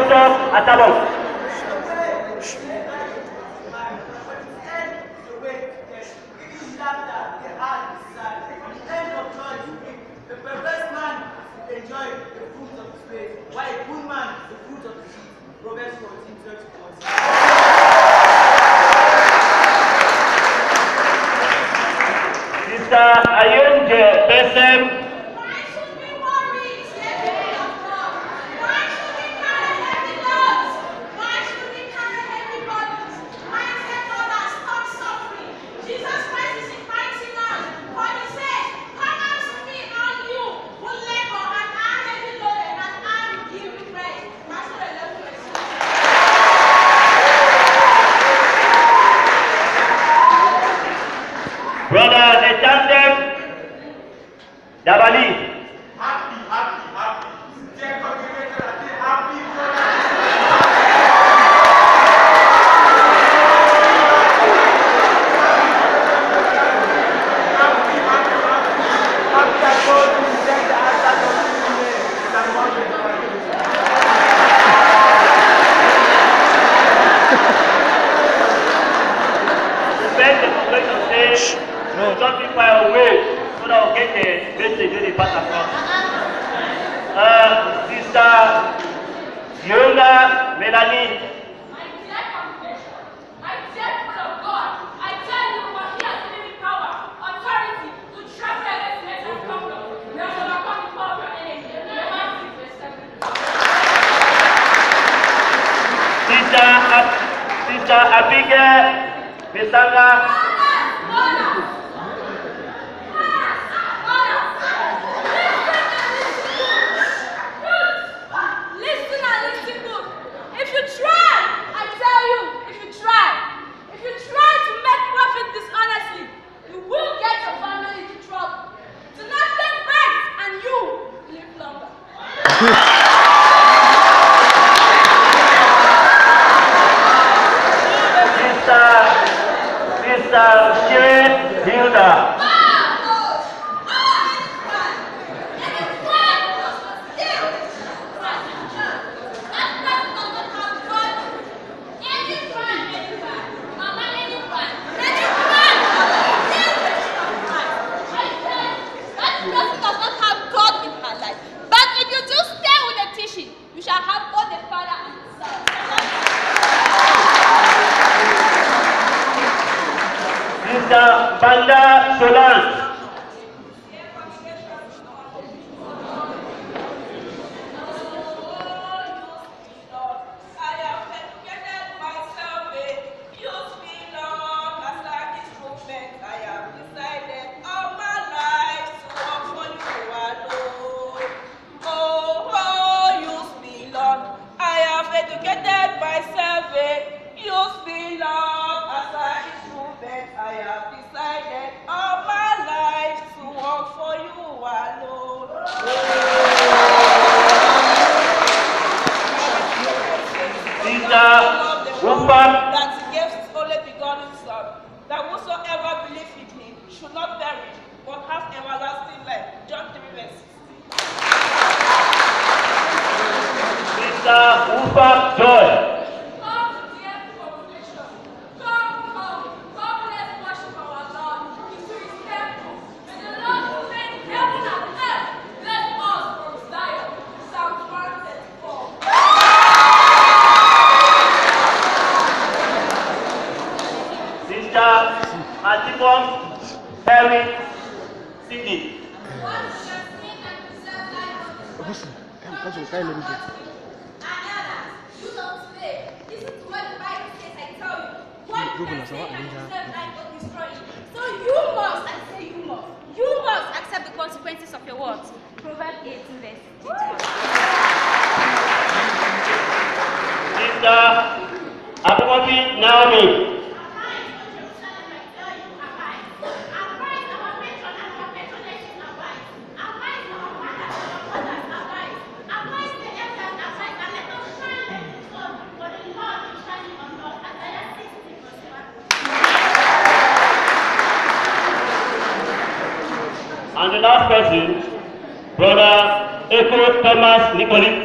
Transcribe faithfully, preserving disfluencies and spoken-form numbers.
Professeur Atabon. Enjoy the fruit of the spirit, while a good man is the fruit of the seed. Proverbs fourteen, thirty. Sister Ayonje Besem. Why should we worry? Why should we carry heavy loads? Why should we carry heavy burdens? Why tell others stop suffering? Jesus Christ is inviting us. For he says, come unto me, all you who labor and are heavy loaded, and I will give you rest. That's what I love to explain. Brother Etandem Dabali. Happy, happy, happy. Dear congregation, I say happy, brother. Happy, happy, happy. Happy that God will send the answer to you. Than one way to another. The best demonstration says, don't be far away so that we'll get the message when they pass across. Uh, Sister Yoga Melanie. My dear congregation, my dear people of God, I tell you what he has given me power, authority to trample against the next kingdom. We have overcome the power of your enemy. Never cease to serve him. Sister Ab Sister Abigail Mesanga. Listen and listen good. If you try, I tell you, if you try, if you try to make profit dishonestly, you will get your family into trouble. Do not take breaks and you live longer. Sister Sister Jane Hilda. Sister Banda Solange. That he gave his only begotten Son, that whosoever believes in him should not perish, but have everlasting life. John three verse sixteen. Sister Ufa Joy. Matimon Harry Sydney. So you must, I say you must, you must accept the consequences of your words. Proverbs eighteen verse twenty-one. Sister Abumabi Naomi. And the last person, Brother Echo Thomas Nicoli.